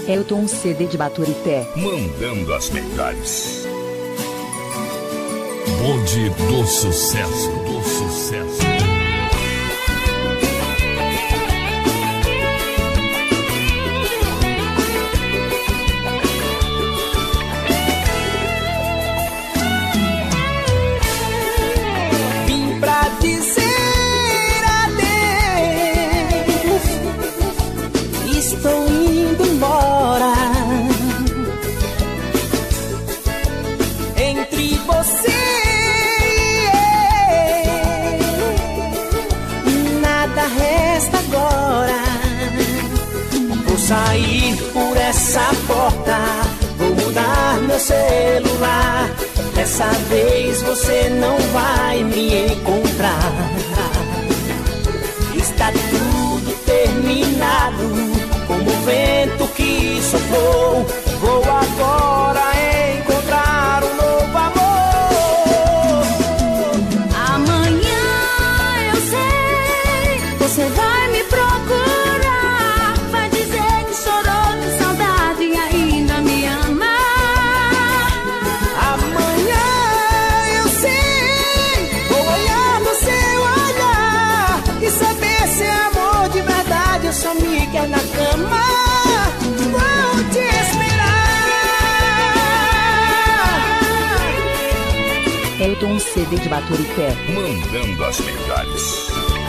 Elton CD de Baturité, mandando as melhores. Bonde do sucesso, do sucesso. Vim pra dizer adeus, estou indo embora. Entre você e eu, nada resta agora. Vou sair por essa porta, vou mudar meu celular. Dessa vez você não vai me encontrar. Está tudo terminado, como o vento que soprou. Vou agora encontrar um novo amor. Amanhã eu sei, você vai me procurar. Vai dizer que chorou de saudade e ainda me ama. Amanhã eu sei, vou olhar no seu olhar e saber se é amor de verdade ou só me quer na cama. Vou te esperar. Elton CD de Baturité, Mandando as melhores.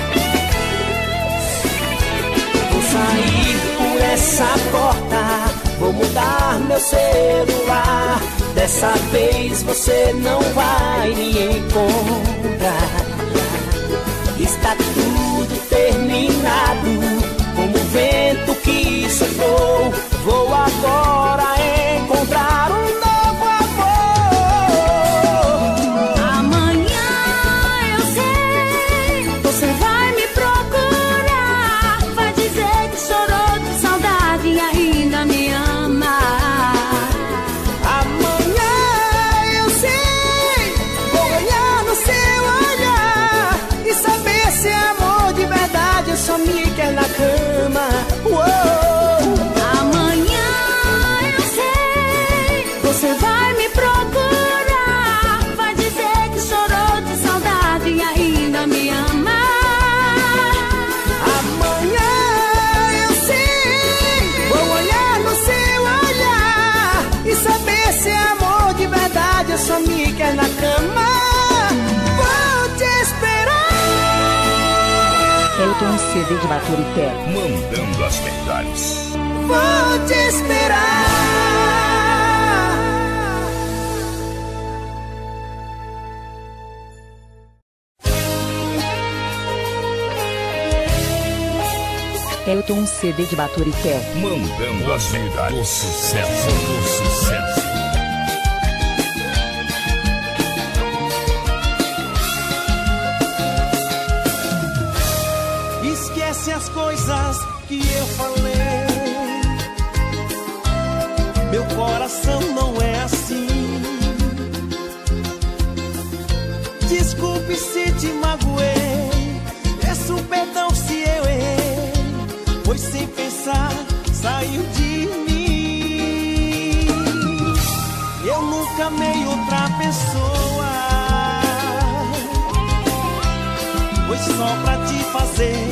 Vou sair por essa porta, vou mudar meu celular. Dessa vez você não vai me encontrar. Está tudo terminado, como o vento que soprou. Vou agora encontrar um novo amor. Amanhã eu sei, você vai me procurar. Vai dizer que chorou de saudade e ainda me ama. Amanhã eu sei, vou olhar no seu olhar e saber se é amor de verdade ou só me quer na cama. Amanhã eu sei, você vai me procurar. Vai dizer que chorou de saudade e ainda me ama. Amanhã eu sei, vou olhar no seu olhar e saber se é amor de verdade ou só me quer na cama. Vou te esperar. Elton CD de Baturité, Mandando as melhores. Vou te esperar. Elton CD de Baturité, Mandando as Do melhores. sucesso, do sucesso. Esquece as coisas que eu falei. Meu coração não é assim. Desculpe se te magoei. Peço perdão se eu errei. Pois sem pensar saiu de mim. Eu nunca amei outra pessoa. Foi só pra te fazer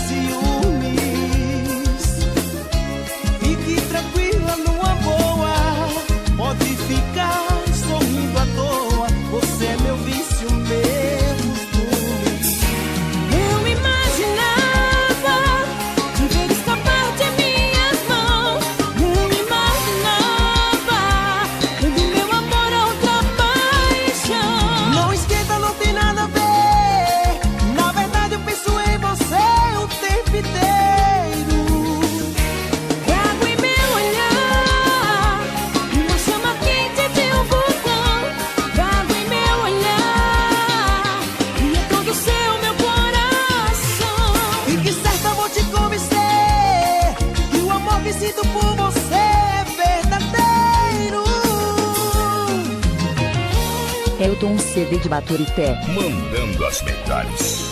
ciúmes. Fique tranquila numa boa, pode ficar sorrindo à toa. Você é meu vício, meu costume. Eu imaginava viver escapar de minhas mãos. Não imaginava do meu amor a outra paixão. Não esquenta, não tem nada a ver. Na verdade eu penso em você o tempo inteiro. Trago em meu olhar uma chama quente de um vulcão. Trago em meu olhar e é todo seu meu coração. Fique certa, vou te convencer que o amor que sinto por você é verdadeiro. Elton CD de Baturité, Mandando as melhores.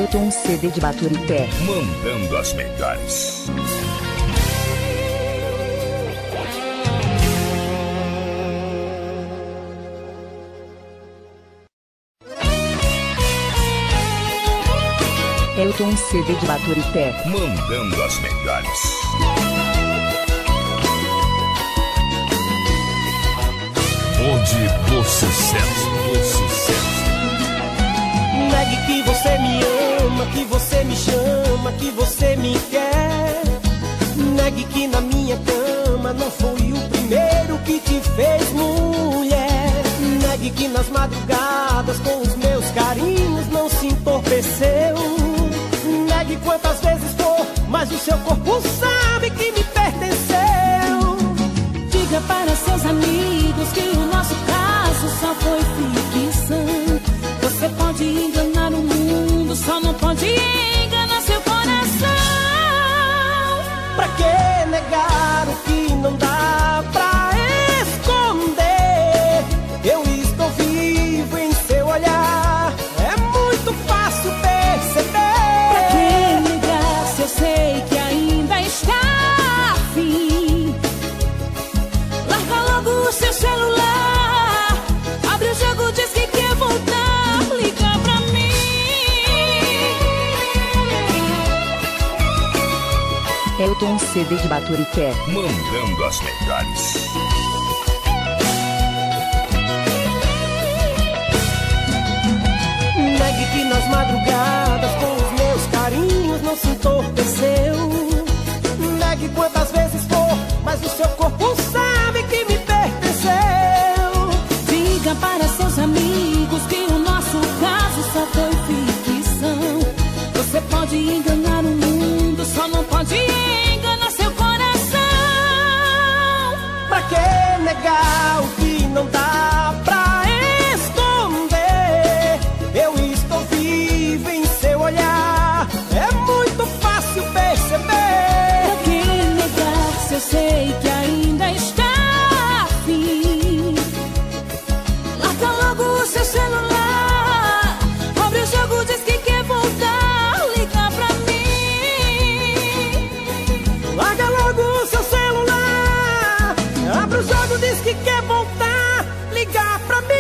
Elton CD de Baturité. Mandando as melhores. Elton CD de Baturité. Mandando as melhores. Bonde do sucesso, do sucesso. Negue que você me ama, que você me chama, que você me quer. Negue que na minha cama não foi o primeiro que te fez mulher. Negue que nas madrugadas com os meus carinhos não se entorpeceu. Negue quantas vezes for, mas o seu corpo sabe que me pertenceu. Diga para seus amigos que o nosso caso só foi ficção. Você pode enganar o mundo, só não pode enganar seu coração. Pra que negar o que não dá pra esconder? Eu estou vivo em seu olhar, é muito fácil perceber. Pra que negar se eu sei que ainda está afim? Larga logo o seu celular, abre o jogo, diz que quer voltar, liga pra mim. Elton CD de Baturité. Mandando as melhores. Negue que nas madrugadas com os meus carinhos não se entorpeceu. Negue quantas vezes for, mas o seu corpo sabe que me pertenceu. Diga para seus amigos que o nosso caso só foi ficção. Você pode enganar o mundo, só não pode enganar seu coração. Pra que negar o que não dá pra esconder? Eu estou vivo em seu olhar, é muito fácil perceber. Pra que negar se eu sei que ainda está afim? Larga logo o seu celular, abre o jogo, diz que quer voltar, liga pra mim. Larga logo o seu celular, abre o jogo, diz que quer voltar, ligar pra mim.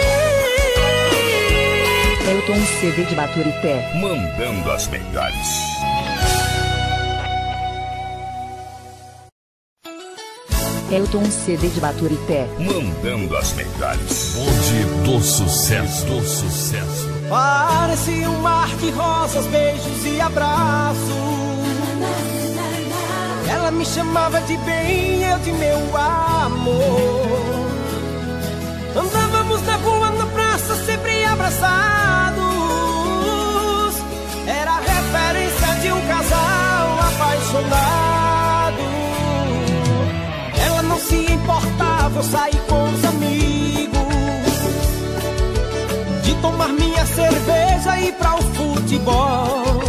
Elton CD de Baturité. Mandando as melhores. Elton CD de Baturité. Mandando as melhores. Bonde do sucesso, do sucesso. Parecia um mar de rosas, beijos e abraços. Ela me chamava de bem, eu de meu amor. Andávamos na rua, na praça, sempre abraçados. Era a referência de um casal apaixonado. Ela não se importava, eu saí com os amigos, de tomar minha cerveja e ir pra o futebol.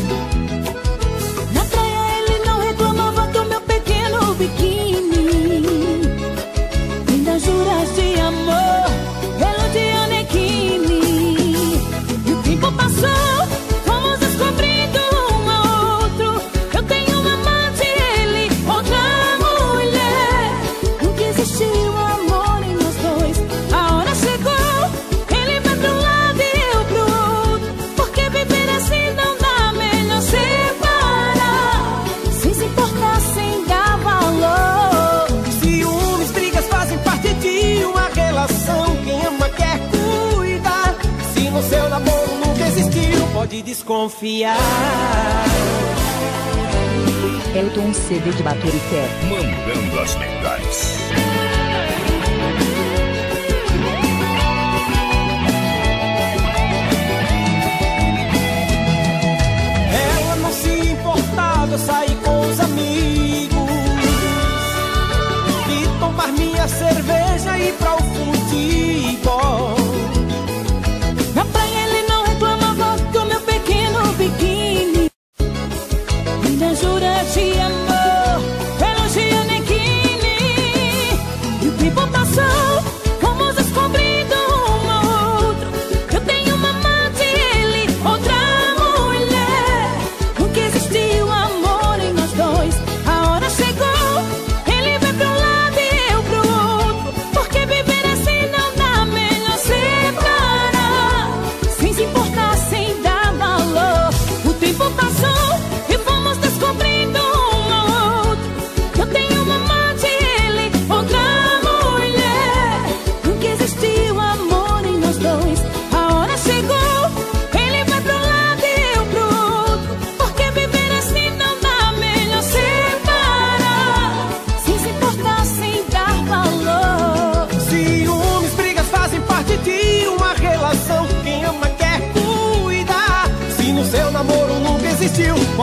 Na praia ele não reclamava do meu pequeno biquíni, nem das juras de amor pelo Gianecchini. E o tempo passou, fomos descobrindo um ao outro. Eu tenho uma amante, ele outra mulher. Nunca existiu amor em nós dois. A hora chegou, ele vai pra um lado e eu pro outro. Porque viver assim não dá, melhor separar. Sem se importar, sem dar valor. Ciúmes, brigas fazem parte de uma relação. Quem ama quer cuidar. Se no seu namoro nunca existiu, pode desconfiar. Elton CD de Baturité. Mandando as melhores. Ela não se importava, eu saí com os amigos, de tomar minha cerveja e ir pra o futebol. Na praia ele não reclamava do meu pequeno biquíni, nem das juras de amor pelo Gianecchini.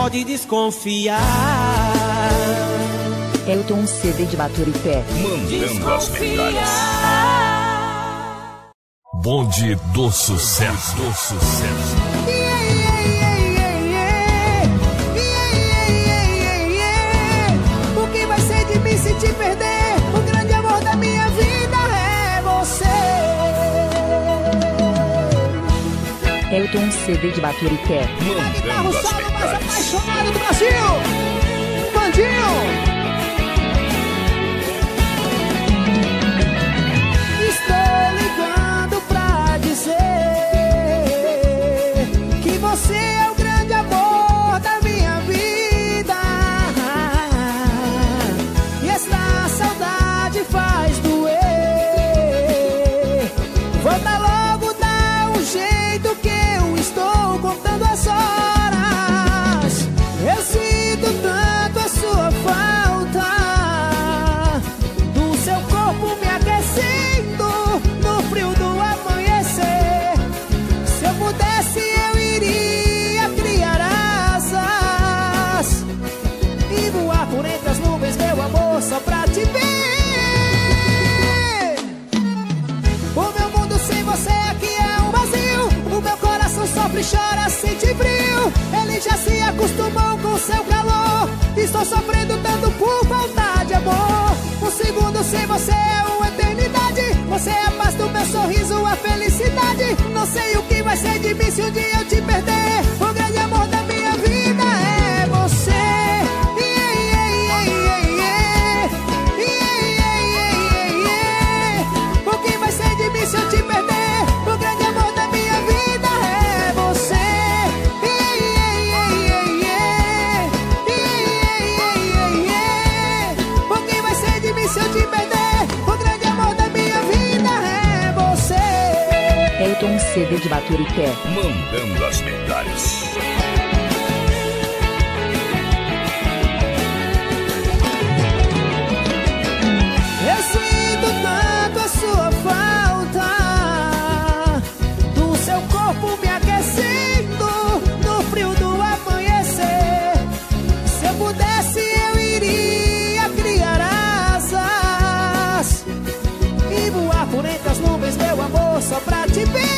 pode desconfiar. Elton CD de Baturité. Mandando as medalhas. Bonde do sucesso. Do sucesso. O que vai ser de mim se te perder? O grande amor da minha vida é você. Elton CD de Baturité. Mandando as mais medalhas. apaixonado do Brasil, Bandinho. Estou ligando pra dizer que você é o grande amor da minha vida. E esta saudade faz doer. Volta logo, dá um jeito que eu estou contando as horas. Eu sinto tanto a sua falta, do seu corpo me aquecendo no frio do amanhecer. Se eu pudesse eu iria criar asas e voar por entre as nuvens, meu amor, só pra te ver. O meu mundo sem você aqui é um vazio. O meu coração sofre e chora, sente frio. Ele já se acostumou com seu calor. Estou sofrendo tanto por falta de amor. Um segundo sem você é uma eternidade. Você é a paz do meu sorriso, a felicidade. Não sei o que vai ser de mim se um dia eu te perder. O grande amor da minha vida é você. O que vai ser de mim se eu te perder? O grande amor da minha vida é você. O que vai ser de mim se eu te perder? O grande amor da minha vida é você. Elton CD de Baturité. Mandando as medalhas. Eu sinto tanto a sua falta, do seu corpo me aquecendo no frio do amanhecer. Se eu pudesse eu iria criar asas e voar por entre as nuvens, meu amor, só pra te ver.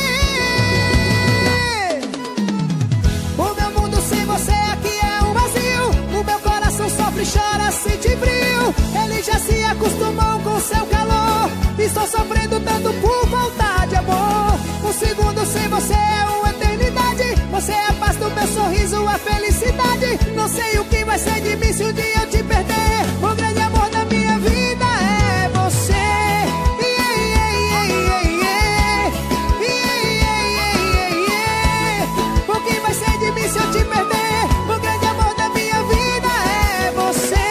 O meu mundo sem você aqui é um vazio. O meu coração sofre e chora, sente frio. Ele já se acostumou com seu calor. Estou sofrendo tanto por falta de amor. Um segundo sem você é uma eternidade. Você é a paz do meu sorriso, a felicidade. Não sei o que vai ser de mim se um dia eu te perder. O grande amor da minha vida é você. O que vai ser de mim se eu te perder? O grande amor da minha vida é você.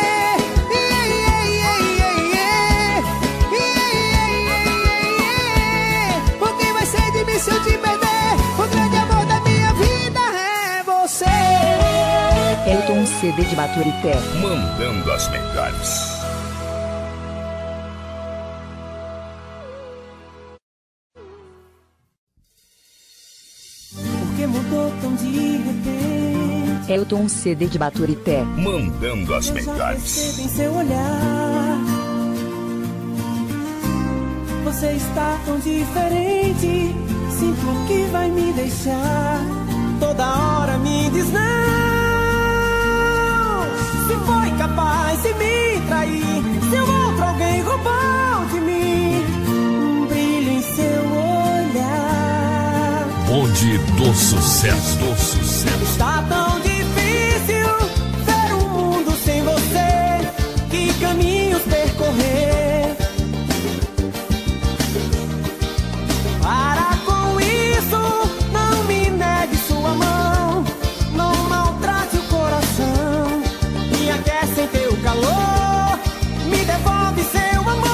O que vai ser de mim se eu te perder? O grande amor da minha vida é você. Elton CD de Baturité. Mandando as medalhas. Por que mudou tão de repente? Elton CD de Baturité. Mandando as Eu já medalhas. percebo em seu olhar. Você está tão diferente. Sinto que vai me deixar. Toda hora me diz não. Se foi capaz de me trair, se o outro alguém roubou de mim um brilho em seu olhar. Bonde do sucesso. Do sucesso. Está tão difícil ver um mundo sem você. Que caminhos percorrer? Para com isso, não me negue sua mão. Não maltrate o coração. Me aquece em teu calor. Me devolve seu amor.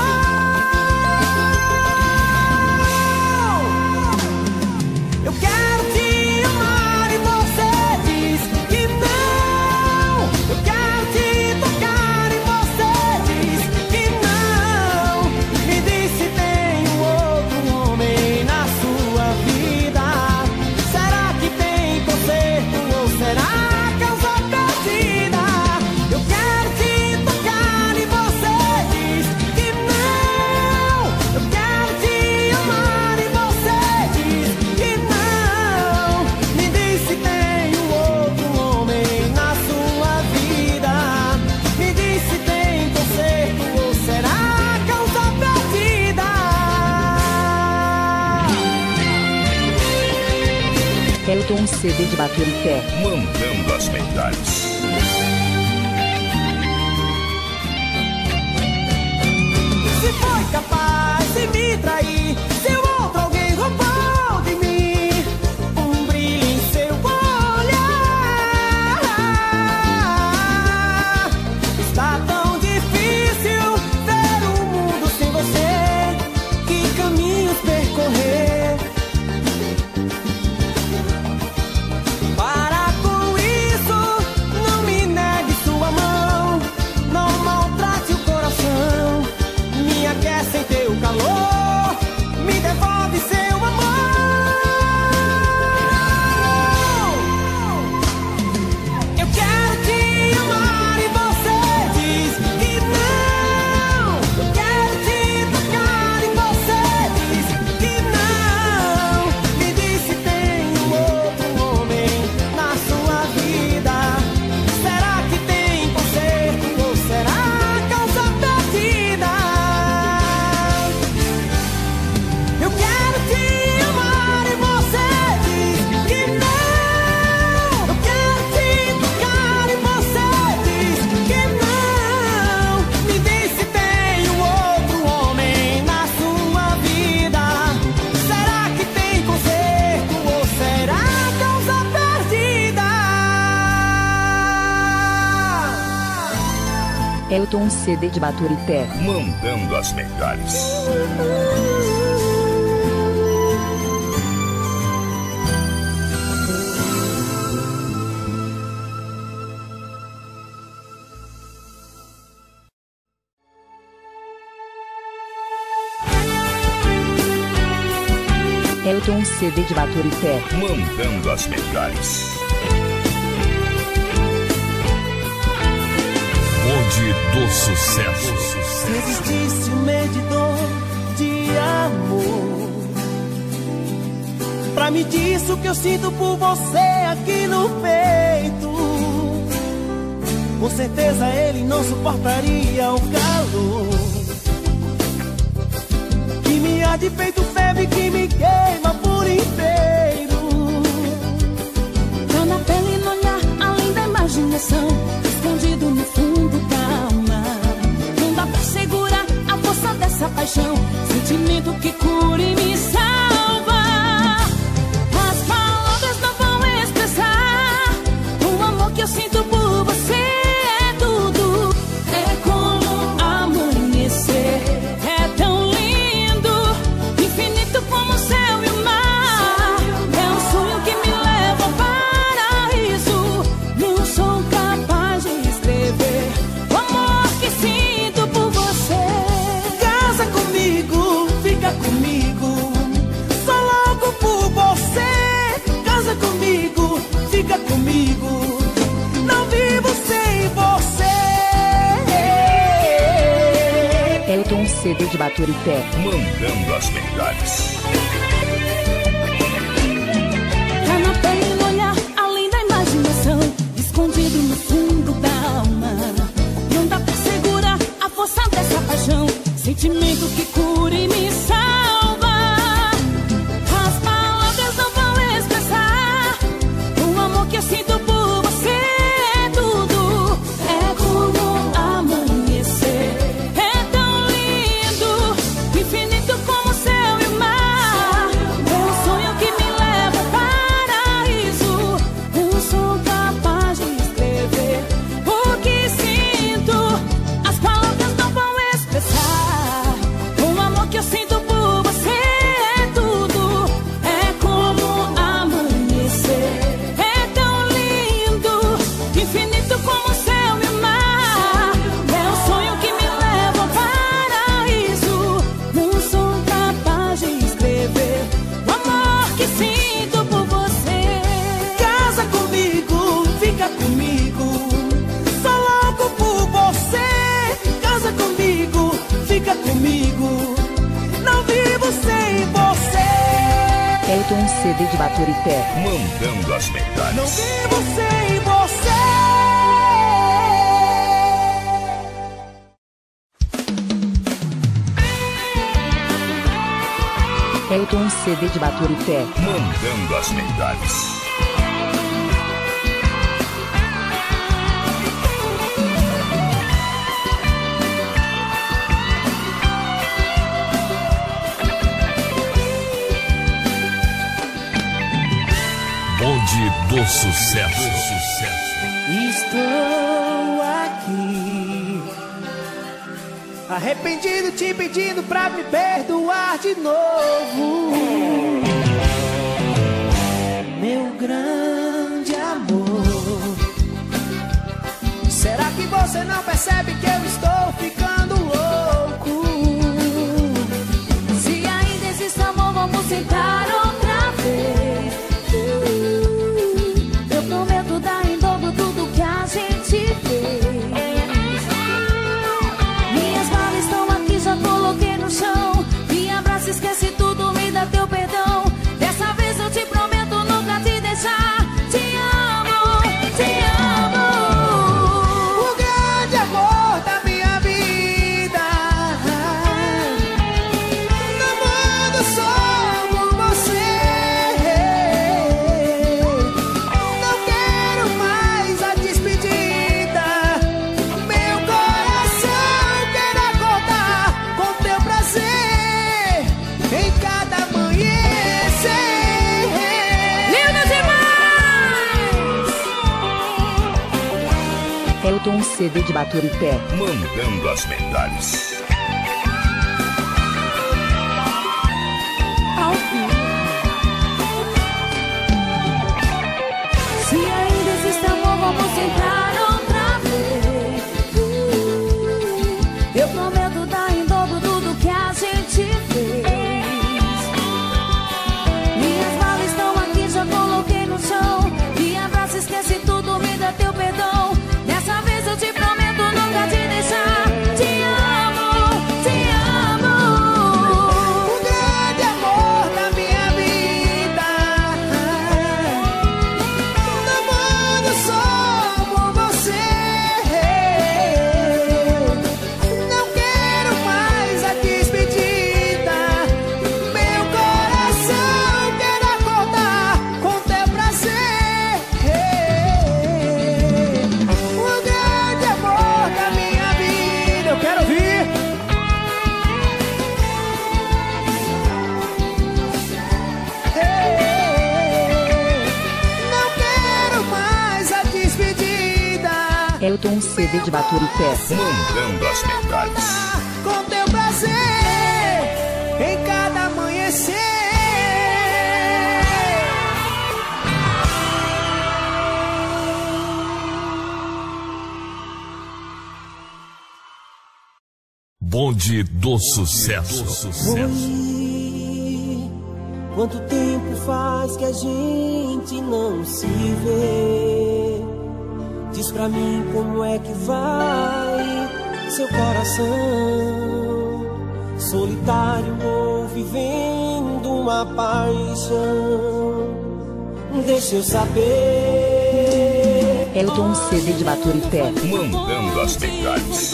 Eu quero te amar e você diz Elton CD de Baturité. Mandando as melhores. Se foi capaz de me trair, se o outro alguém roubou de mim um brilho em seu olhar. Está tão difícil ver o mundo sem você. Que caminhos percorrer? Para com isso, não me negue sua mão, não maltrate o coração. Me aquece em teu calor, me devolve seu amor. Eu quero te amar e você diz que não. Eu quero te tocar e você diz que não. Me diz se tem um outro homem na sua vida. Será que tem conserto ou será causa perdida? Eu quero te amar e você diz que não. Eu quero te tocar e você diz que não. Me diz se tem um outro homem na sua vida. Será que tem conserto ou será causa perdida? Elton CD de Baturité. Mandando as melhores. Elton CD de Baturité. Mandando as melhores. Bonde do sucesso. Se existisse um medidor de amor pra medir isso que eu sinto por você aqui no peito, com certeza ele não suportaria o calor que me há de peito, febre que me queima por inteiro. Tá na pele, no olhar, além da imaginação, escondido no fundo da alma. Não dá pra segurar a força dessa paixão, sentimento que cura e me salva. As palavras não vão expressar o amor que eu sinto por você. É tudo, é como amanhecer. É tão lindo, infinito como o céu e o mar. É um sonho que me leva ao paraíso. Não sou capaz de escrever o amor que sinto por você. Casa comigo, fica comigo, só louco por você. Casa comigo, fica comigo, não vivo sem você. Elton CD de Baturité. Mandando as melhores. Tá na pele, no olhar, além da imaginação, escondido no fundo da alma. Não dá pra segurar a força dessa paixão, sentimento que cura e me salva. As palavras não vão expressar o amor que eu sinto por você. É tudo, é como amanhecer. É tão lindo, infinito como o céu e o mar. É um sonho que me leva ao paraíso. Não sou capaz de escrever o que sinto. As palavras não vão expressar o amor que eu sinto por você. É tudo, é como amanhecer. É tão lindo, infinito como o céu e o mar. É um sonho que me leva ao paraíso. Não sou capaz de escrever o amor que sinto por você. Casa comigo, fica comigo, só louco por você. Casa comigo, fica comigo, não vivo sem você. Elton CD de Baturité. Mandando as Não melhores. vivo sem você. Elton CD de Baturité. Mandando as melhores. Bonde do sucesso. Estou aqui, arrependido, te pedindo pra me perdoar de novo. Meu grande amor, será que você não percebe que eu estou ficando louco? Se ainda existe amor, vamos tentar outra vez. Eu prometo dar em dobro tudo que a gente fez. Minhas malas estão aqui, já coloquei no chão. Me abraça, esquece tudo, me dá teu perdão. Dessa vez eu te prometo nunca te deixar. Te amo, te amo. O grande amor da minha vida, no mundo só amo você. Não quero mais a despedida. Meu coração quer acordar com teu prazer em cada amanhecer. Lindo demais! Elton CD de Baturité. Mandando as melhores. Se ainda existe amor, vamos tentar outra vez. Eu prometo dar em dobro tudo que a gente fez. Minhas malas estão aqui, já coloquei no chão. Me abraça, esquece tudo, me dá teu perdão. Dessa vez eu te prometo nunca te deixar. Te amo, te amo. O grande amor da minha vida, no mundo só amo você. Não quero mais a despedida. Meu coração quer acordar com teu prazer. O grande amor da minha vida, eu quero ouvir. Não quero mais a despedida. Elton CD de Baturité. Mandando as melhores. Com teu prazer em cada amanhecer. Bonde do sucesso. Oi, quanto tempo faz que a gente não se vê? Diz pra mim como é que vai seu coração, solitário ou vivendo uma paixão. Deixa eu saber. Elton CD de Baturité. Mandando as melhores.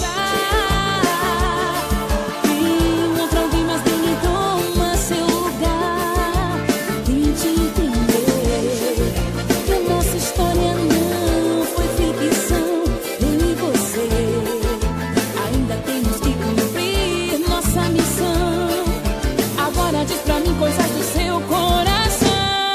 Encontra alguém, mas ninguém toma seu lugar. Tente entender que a nossa história não foi ficção. Eu e você ainda temos que cumprir nossa missão. Agora diz pra mim coisas do seu coração.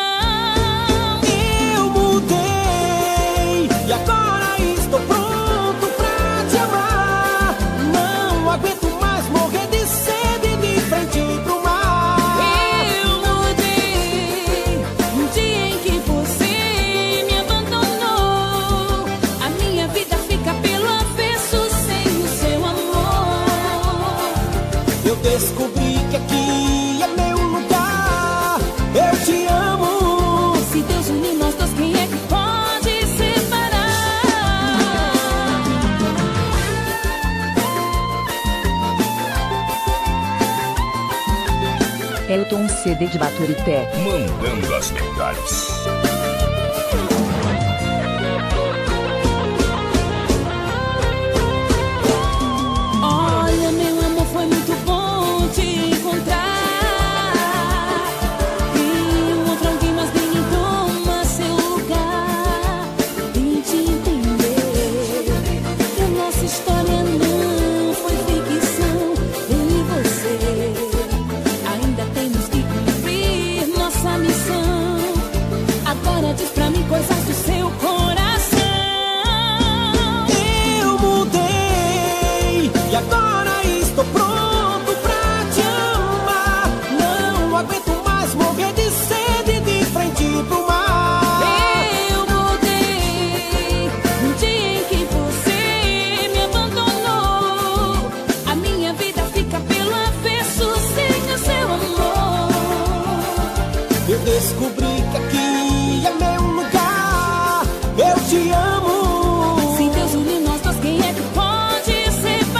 Eu mudei e agora estou pronto pra te amar. Não aguento mais morrer de sede de frente pro mar. Eu mudei no dia em que você me abandonou. A minha vida fica pelo avesso sem o seu amor. Eu descobri que aqui é meu lugar. Eu te amo. Se Deus unir nós dois, quem é que pode separar? Elton CD de Baturité. Mandando as melhores. Olha, meu amor, foi muito bom te encontrar. Encontra alguém, mas ninguém toma seu lugar. Tente entender que a nossa história não foi ficção. Eu e você ainda temos que cumprir nossa missão. descobri que aqui é meu lugar. Eu te amo. Se Deus uniu nós dois, quem é que pode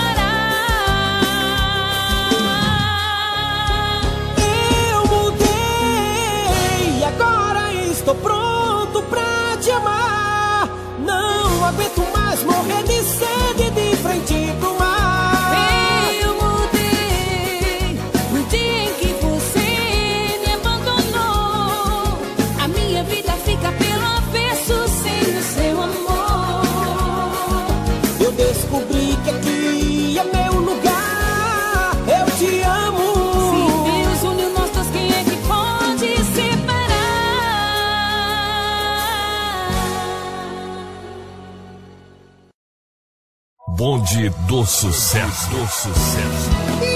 separar? Eu mudei e agora estou pronto pra te amar. Não aguento mais morrer de sede de frente pro mar. Eu mudei no dia em que você me abandonou. A minha vida fica pelo avesso sem o seu amor. Eu descobri que aqui é meu lugar. Eu te amo. Se Deus uniu nós dois, quem é que pode separar? Bonde do sucesso, do sucesso.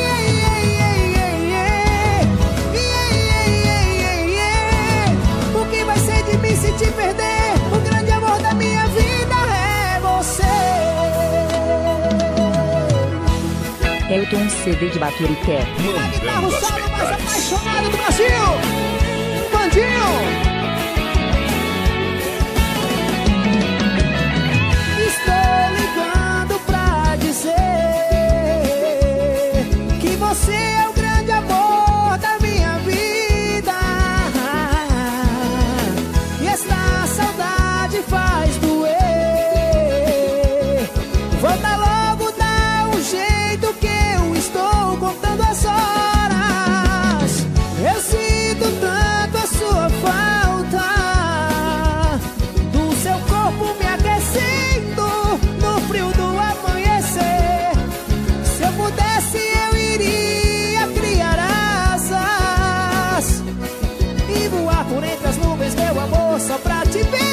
O que vai ser de mim se te perder? O grande amor da minha vida é você. Elton CD de Baturité. A guitarra, o Mandando as solo mais verdades. apaixonado do Brasil. Bandinho. Estou ligando pra dizer que você é o grande amor da minha vida. E esta saudade faz doer. Volta logo, dá um jeito que eu estou contando as horas. Eu sinto tanto a sua falta, do seu corpo me aquecendo no frio do amanhecer. Se eu pudesse eu iria criar asas e voar por entre as nuvens, meu amor, só pra te ver.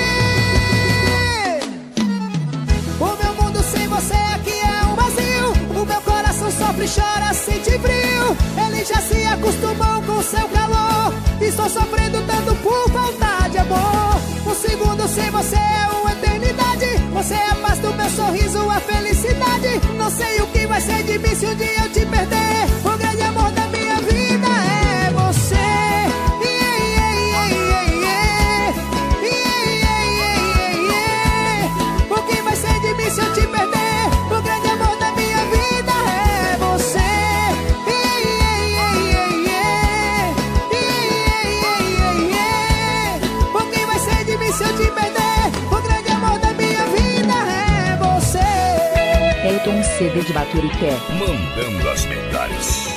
O meu mundo sem você aqui é um vazio. O meu coração sofre e chora, sente frio. Ele já se acostumou com seu calor. Estou sofrendo tanto por falta de amor. Um segundo sem você é uma eternidade. Você é a paz do meu sorriso, a felicidade. Não sei o que vai ser de mim se um dia eu te perder. O grande amor da minha vida é você. O que vai ser de mim se eu te perder? O grande amor da minha vida é você. O que vai ser de mim se eu te perder? O grande amor da minha vida é você. Elton CD de Baturité. Mandando as verdades.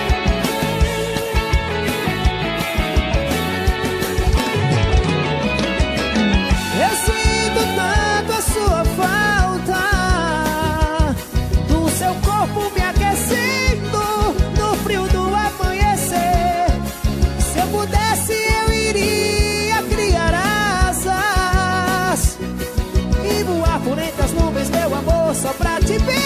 Eu sinto tanto a sua falta, do seu corpo me aquecendo no frio do amanhecer. Se eu pudesse eu iria criar asas e voar por entre as nuvens, meu amor, só pra te ver.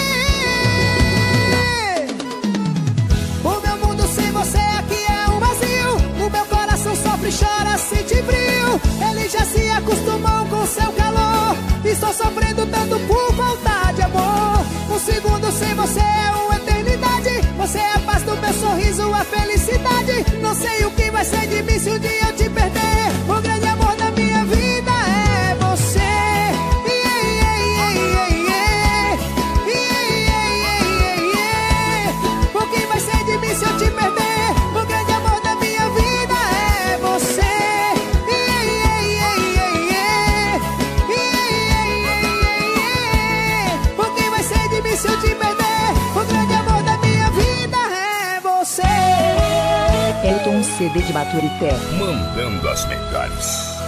O meu mundo sem você aqui é um vazio. O meu coração sofre e chora, sente frio. Ele já se acostumou com seu calor. Estou sofrendo tanto por falta de amor. Um segundo sem você é uma eternidade. Você é a paz do meu sorriso, a felicidade. Não sei o que vai ser de mim se um dia eu te perder. O grande amor da minha vida é você. O que vai ser de mim se eu te perder? O grande amor da minha vida é você. O que vai ser de mim se eu te perder? O grande amor da minha vida é você. Elton CD de Baturité. Mandando as verdades.